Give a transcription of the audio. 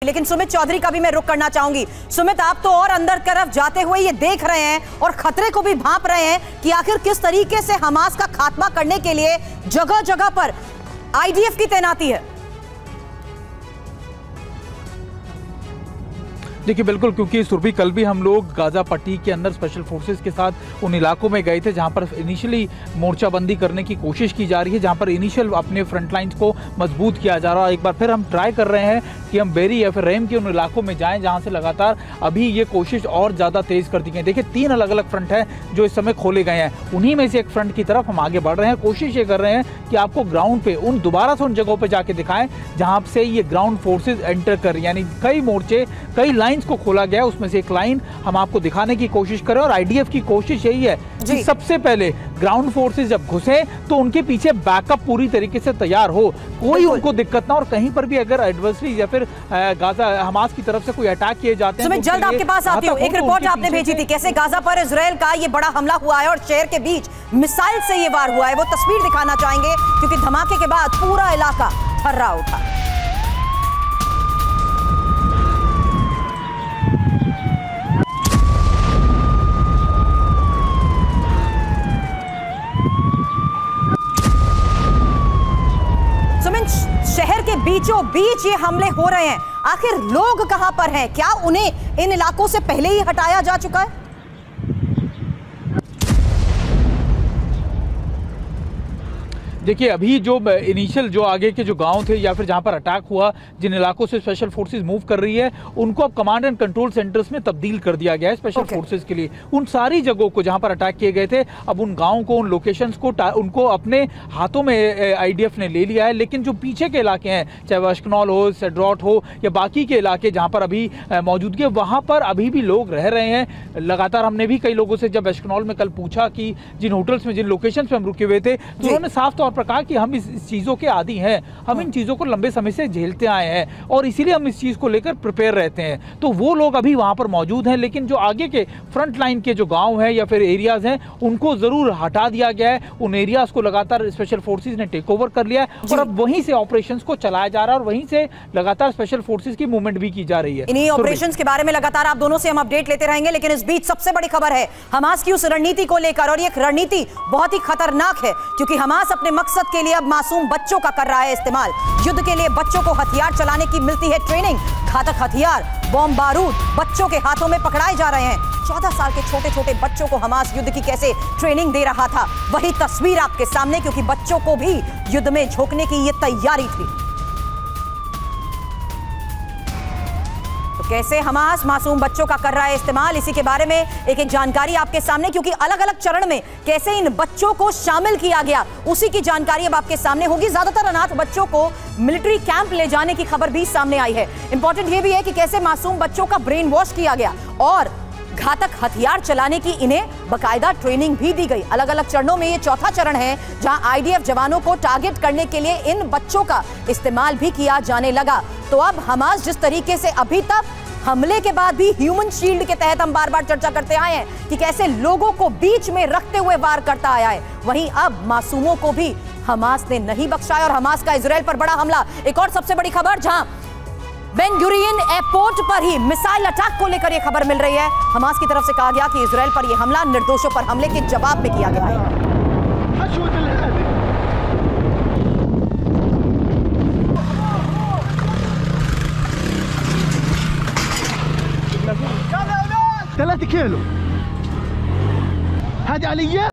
लेकिन सुमित चौधरी का भी मैं रुख करना चाहूंगी। सुमित, आप तो और अंदर तरफ जाते हुए ये देख रहे हैं और खतरे को भी भांप रहे हैं कि आखिर किस तरीके से हमास का खात्मा करने के लिए जगह जगह पर आईडीएफ की तैनाती है। देखिए बिल्कुल, क्योंकि सुरभि कल भी हम लोग गाजा पट्टी के अंदर स्पेशल फोर्सेस के साथ उन इलाकों में गए थे जहां पर इनिशियली मोर्चाबंदी करने की कोशिश की जा रही है, जहां पर इनिशियल अपने फ्रंट लाइंस को मजबूत किया जा रहा है। एक बार फिर हम ट्राई कर रहे हैं कि हम बेरी या फिर रेम के उन इलाकों में जाएं जहां से लगातार अभी ये कोशिश और ज़्यादा तेज़ कर दी गई। देखिए 3 अलग अलग फ्रंट है जो इस समय खोले गए हैं, उन्हीं में से एक फ्रंट की तरफ हम आगे बढ़ रहे हैं। कोशिश ये कर रहे हैं कि आपको ग्राउंड पे दोबारा से उन जगहों पर जाके दिखाएं जहाँ से ये ग्राउंड फोर्सेज एंटर कर रही है। यानी कई मोर्चे, कई लाइन्स को खोला गया, उसमें से एक लाइन हम आपको दिखाने की कोशिश करें। और आईडीएफ की कोशिश यही है कि सबसे पहले ग्राउंड फोर्सेस जब घुसे तो उनके पीछे बैकअप पूरी तरीके से तैयार हो, कोई उनको दिक्कत ना, और कहीं पर भी अगर एडवर्सरी या फिर गाजा हमास की तरफ से कोई अटैक किए जाते हैं। मैं जल्द आपके पास आती हूँ। एक रिपोर्ट आपने भेजी थी, कैसे गाजा पर इजराइल का ये बड़ा हमला हुआ है और शहर के बीच मिसाइल से ये वार हुआ है। वो तस्वीर दिखाना चाहेंगे क्योंकि धमाके के बाद पूरा इलाका थर्रा उठा। शहर के बीचों बीच ये हमले हो रहे हैं, आखिर लोग कहां पर हैं? क्या उन्हें इन इलाकों से पहले ही हटाया जा चुका है? देखिए अभी जो इनिशियल जो आगे के जो गांव थे या फिर जहां पर अटैक हुआ, जिन इलाकों से स्पेशल फोर्सेस मूव कर रही है, उनको अब कमांड एंड कंट्रोल सेंटर्स में तब्दील कर दिया गया है स्पेशल फोर्सेस के लिए। उन सारी जगहों को जहां पर अटैक किए गए थे, अब उन गाँव को, उन लोकेशंस को उनको अपने हाथों में आईडीएफ ने ले लिया है। लेकिन जो पीछे के इलाके हैं, चाहे वो अश्कनौल हो, सेड्रॉट हो या बाकी के इलाके जहाँ पर अभी मौजूदगी है, वहाँ पर अभी भी लोग रह रहे हैं। लगातार हमने भी कई लोगों से जब अश्कनौल में कल पूछा कि जिन होटल्स में, जिन लोकेशन पे हम रुके हुए थे, तो उन्होंने साफ तौर पर कहा कि हम इस चीज़ों के आदी हैं, हम इन चीज़ों को लंबे समय से झेलते आए हैं और इसीलिए हम इस चीज़ को लेकर प्रिपेयर रहते हैं। तो वो लोग अभी वहाँ पर मौजूद हैं, लेकिन जो आगे के फ्रंट लाइन के जो गांव हैं या फिर एरियाज हैं, उनको ज़रूर हटा दिया गया है। उन एरियाज को लगातार स्पेशल फोर्सेज ने टेक ओवर कर लिया है और अब वहीं से ऑपरेशंस को चलाया जा रहा है और वहीं से लगातार स्पेशल फोर्सेज की मूवमेंट भी की जा रही है। इन्हीं ऑपरेशंस के बारे में लगातार आप दोनों से हम अपडेट लेते रहेंगे, लेकिन इस बीच सबसे बड़ी खबर है हमास की उस रणनीति को लेकर, और ये रणनीति बहुत ही खतरनाक है क्योंकि हमास अपने मकसद के लिए अब मासूम बच्चों का कर रहा है इस्तेमाल। युद्ध के लिए बच्चों को हथियार चलाने की मिलती है ट्रेनिंग। घातक हथियार, बॉम्ब बारूद बच्चों के हाथों में पकड़ाए जा रहे हैं। 14 साल के छोटे छोटे बच्चों को हमास युद्ध की कैसे ट्रेनिंग दे रहा था, वही तस्वीर आपके सामने, क्योंकि बच्चों को भी युद्ध में झोंकने की ये तैयारी थी। कैसे हमास मासूम बच्चों का कर रहा है इस्तेमाल, इसी के बारे में एक एक जानकारी आपके सामने, क्योंकि अलग अलग चरण में कैसे इन बच्चों को शामिल किया गया, उसी की जानकारी अब आपके सामने होगी। ज्यादातर अनाथ बच्चों को मिलिट्री कैंप ले जाने की खबर भी सामने आई है। इंपॉर्टेंट यह भी है कि कैसे मासूम बच्चों का ब्रेन वॉश किया गया और घातक हथियार चलाने की इन्हें बकायदा ट्रेनिंग भी दी गई। अलग अलग चरणों में ये चौथा चरण है जहां आईडीएफ जवानों को टारगेट करने के लिए इन बच्चों का इस्तेमाल भी किया जाने लगा। तो अब हमास जिस तरीके से अभी तक हमले के बाद भी ह्यूमन शील्ड के तहत हम बार बार चर्चा करते आए हैं कि कैसे लोगों को बीच में रखते हुए वार करता आया है, वहीं अब मासूमों को भी हमास ने नहीं बख्शा है और हमास का इजराइल पर बड़ा हमला। एक और सबसे बड़ी खबर, जहां बेन गुरियन एयरपोर्ट पर ही मिसाइल अटैक को लेकर यह खबर मिल रही है। हमास की तरफ से कहा गया कि इजराइल पर यह हमला निर्दोषों पर हमले के जवाब में किया गया है। ثلاثة كيلو هذه آلية